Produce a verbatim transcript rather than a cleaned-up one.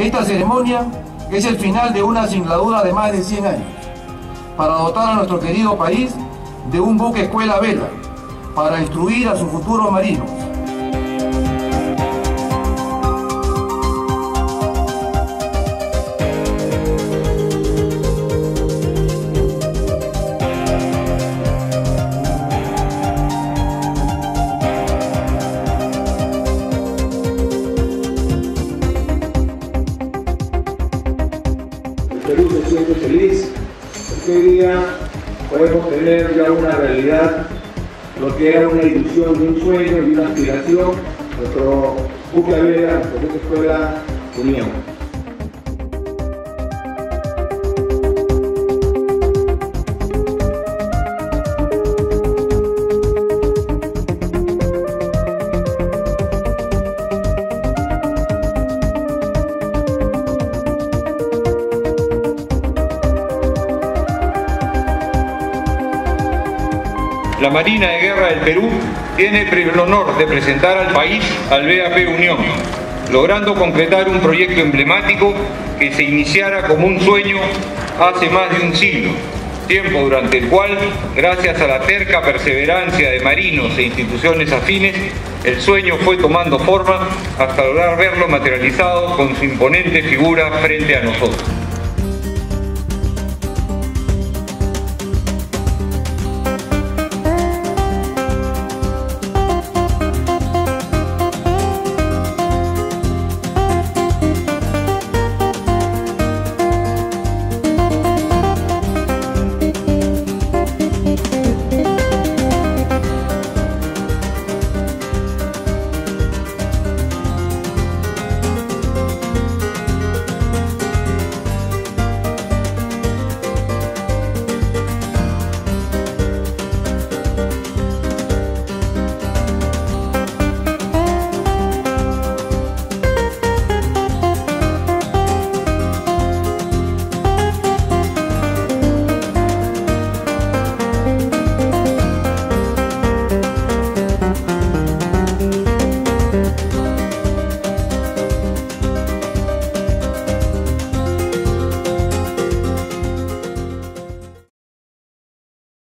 Esta ceremonia es el final de una singladura de más de cien años, para dotar a nuestro querido país de un buque escuela vela, para instruir a sus futuros marinos. Perú se siente feliz porque hoy día podemos tener ya una realidad lo que era una ilusión de un sueño y una aspiración, nuestro buque a vela, nuestro buque escuela Unión. La Marina de Guerra del Perú tiene el honor de presentar al país al B A P Unión, logrando concretar un proyecto emblemático que se iniciara como un sueño hace más de un siglo, tiempo durante el cual, gracias a la terca perseverancia de marinos e instituciones afines, el sueño fue tomando forma hasta lograr verlo materializado con su imponente figura frente a nosotros.